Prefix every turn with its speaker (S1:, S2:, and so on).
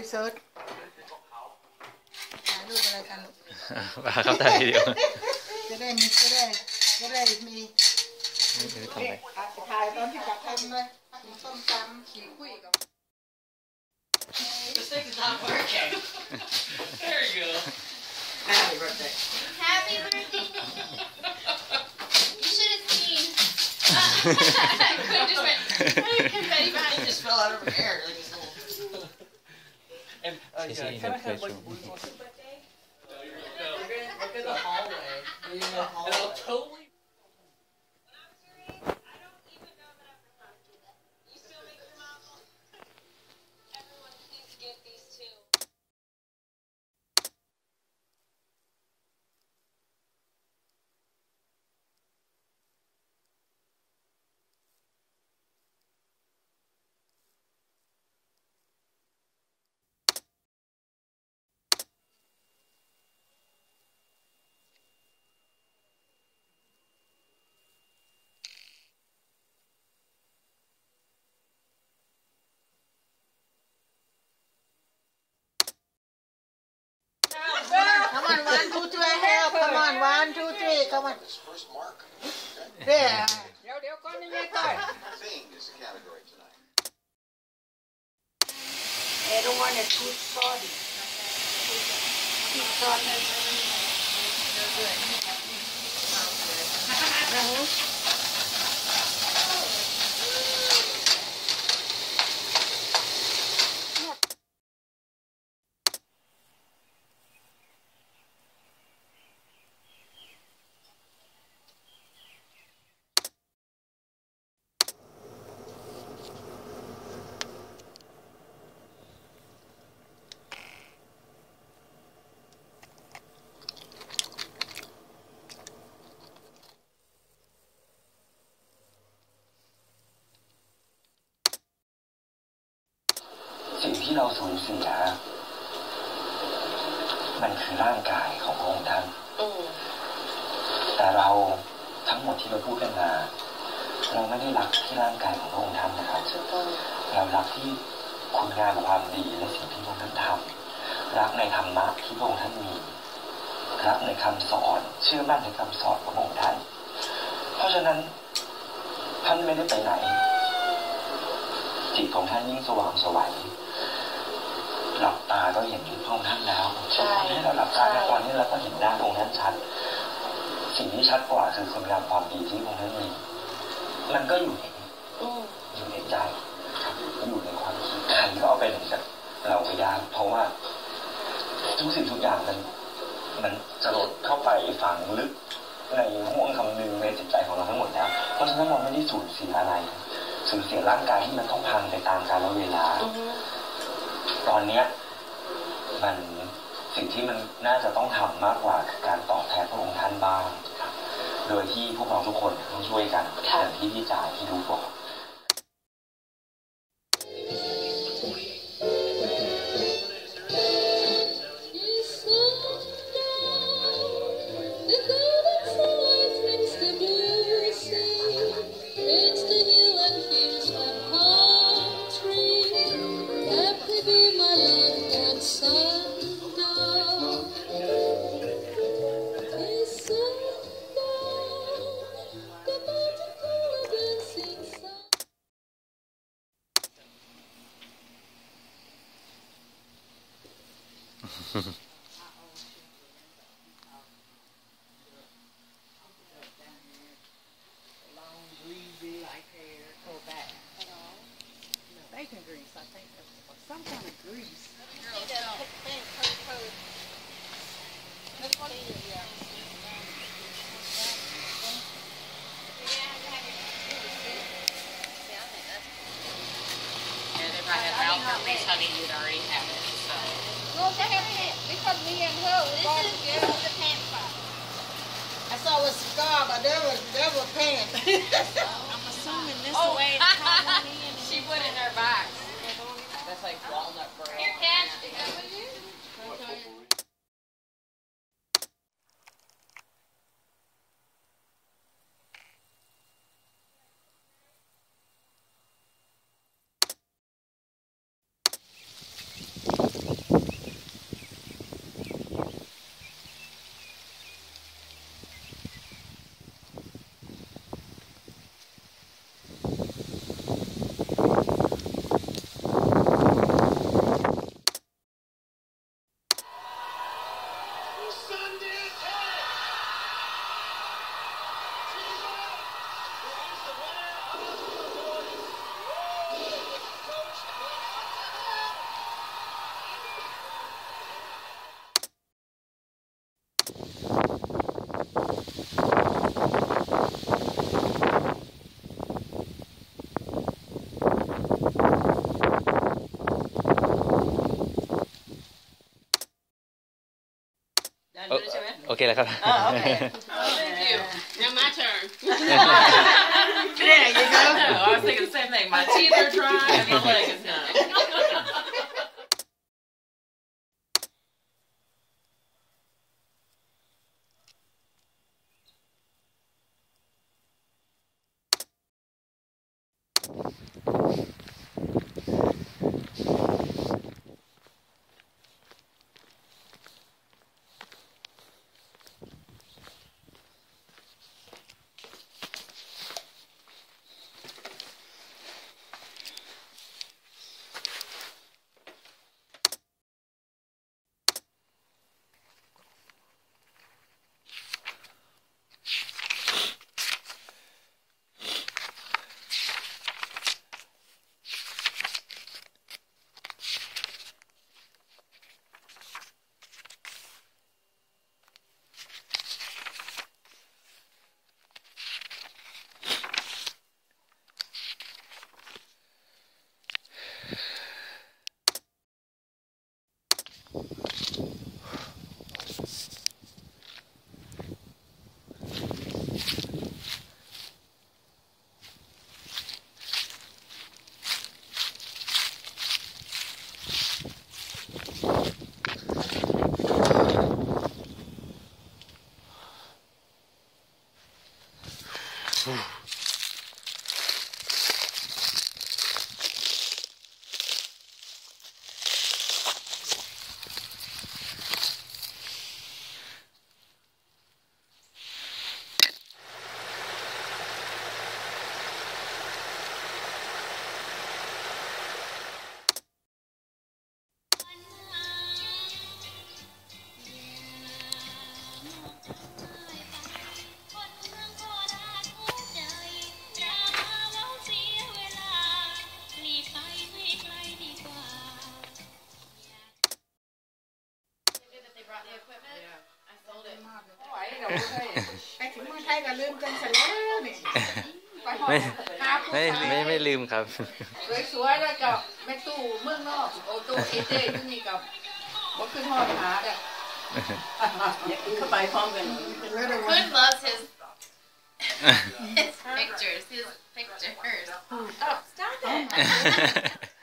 S1: พี่เซิร์ชถ่ายรูปอะไรกัน
S2: ว่าเขาถ่ายวิดีโอ
S1: จะได้มีถ่ายตอนที่กลับไทยเลยกินส้มตำขี่คุยกับ
S3: This thing is not working. There you go.
S1: Happy birthday.
S4: Happy birthday. You should have seen. Quinn just went, confetti behind
S3: It just fell out of her hair. Like this little... And, yeah, can I have like blue ones? Look in the hallway. And I'll totally...
S1: Come on, 1, 2, 3, help. Come on, 1, 2, 3. Come on. There. Đeo con đi nghe coi. I don't want it too salty. Too salty.
S5: สิ่งที่เราสูญเสียมันคือร่างกายของพระองค์ท่านแต่เราทั้งหมดที่เราพูดกันมาเราไม่ได้รักที่ร่างกายของพระองค์ท่านนะครับเรารักที่คุณงามความดีและสิ่งที่พระองค์ท่านทำรักในธรรมะที่พระองค์ท่านมีรักในคำสอนเชื่อมั่นในคำสอนของพระองค์ท่านเพราะฉะนั้นท่านไม่ได้ไปไหนจิตของท่านยิ่งสว่างไสวหลับตาก็เห็นพระองค์ท่านแล้วให้เราหลับตาตอนนี้เราก็เห็นหน้าพระองค์ท่านชัดสิ่งที่ชัดกว่าคือคุณงามความดีที่พระองค์ท่านมีมันก็อยู่ในใจอยู่ในความคิดใครก็เอาไปไหนจากเราไม่ได้เพราะว่าทุกสิ่งทุกอย่างมันจะหลดเข้าไปฝังลึกในห่วงคำนึงในจิตใจของเราทั้งหมดแล้วเพราะฉะนั้นเราไม่ได้สูญเสียอะไรสูญเสียร่างกายที่มันต้องพังไปตามกาลเวลาตอนนี้มันสิ่งที่มันน่าจะต้องทำมากกว่าคือการตอบแทนพระองค์ท่านบ้างโดยที่พวกเราทุกคนต้องช่วยกันอย่างที่พี่จ๋าที่รู้บอก
S1: Bacon grease, I think, or some kind of grease.
S4: If I had Ralph Reese honey, you'd already have it. So. Well, they have pants because me and her bought together the pants box.
S1: I saw a scar, but there was pants.
S4: I'm assuming this way to come on in. She put it in her box.
S3: That's like walnut bread.
S4: Here, Cash, is that what you?
S2: โอเคแล้วครับ
S4: Thank you. Now my turn.
S1: There you go.
S3: I was thinking the same thing. My teeth are dry and my leg is numb.
S1: ไปถึงเมืองไทยก็ลืมกันเสร็จแล้วนี่
S2: ไม่ลืมครับ
S1: สวยๆแล้วกับแม่ตู้เมืองนอกโอตู้เอเจที่นี่กับบ่ขึ้นฮอดหาเด้อเข้าไปพร้อมกัน
S4: Hood loves his pictures. His pictures.
S1: Oh, stop it.